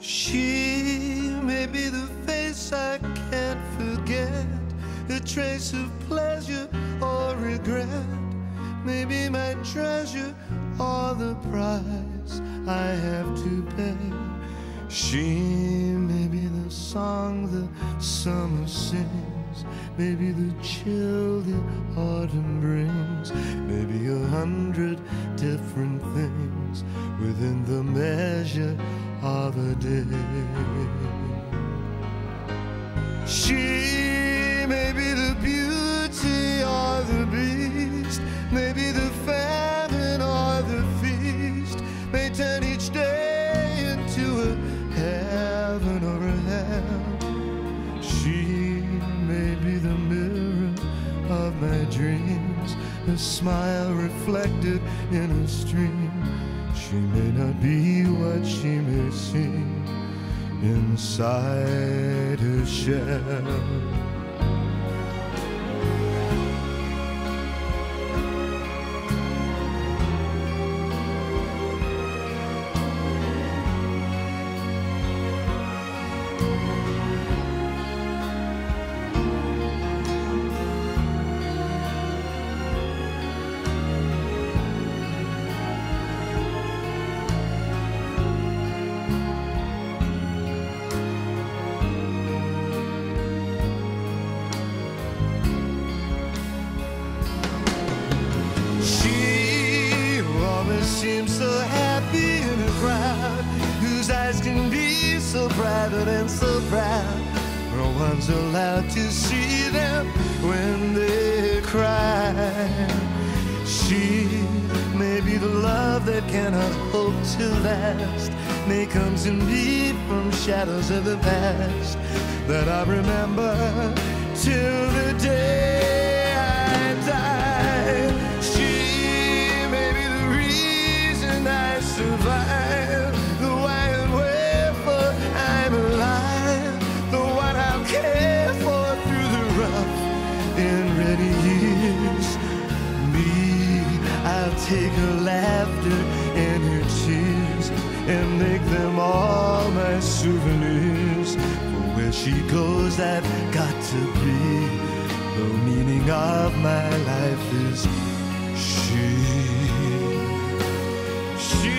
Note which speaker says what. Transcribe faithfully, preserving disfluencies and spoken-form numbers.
Speaker 1: She may be the face I can't forget, a trace of pleasure or regret, maybe my treasure or the price I have to pay. She may be the song the summer sings, maybe the chill the autumn brings, maybe a hundred different things within the measure of a day. She may be the beauty or the beast, maybe the famine or the feast, may turn each day into a heaven or a hell. She may be the mirror of my dreams, a smile reflected in a stream. She may not be what she may seem inside her shell. Seems so happy in a crowd whose eyes can be so private and so proud. No one's allowed to see them when they cry. She may be the love that cannot hope to last, may come to me from shadows of the past that I remember till the day I die. I survive, the why and wherefore I'm alive, the what I'll care for through the rough and ready years. Me, I'll take her laughter and her tears and make them all my souvenirs. For where she goes, I've got to be. The meaning of my life is she. She